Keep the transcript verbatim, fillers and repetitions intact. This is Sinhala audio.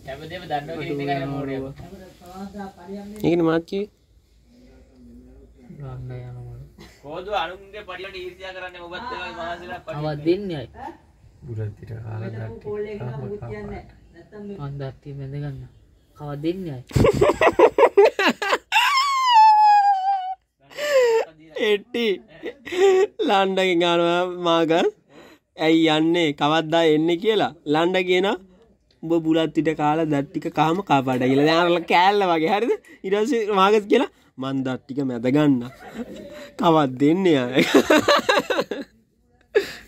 හැමදේම දන්නෝ කියන එක නේ මොඩේ. ඒකනේ මාත් කිව්වේ. ගන්න යනවා. කොහොද අනුන්ගේ පඩියට ඊර්ෂ්‍යා කරන්නේ ඔබත් ඒවා මහසලා පඩි. ආව දෙන්නේ අය. බුරන්තිට කාලා දැක්කේ. මන් දත්ති බැඳ ගන්න. කව දෙන්නේ අය. එට්ටි ලණ්ඩගෙන් ගන්නවා මාගල් ඇයි යන්නේ කවද්දා එන්නේ කියලා ලණ්ඩ කියනවා උඹ බුලත් පිට කාලා දත් ටික කහම කපාට කියලා දැන් අර කෑල්ල වගේ හරිද ඊට පස්සේ මාගස් කියලා මන් දත් ටික මැද ගන්න කවද්ද දෙන්නේ ආ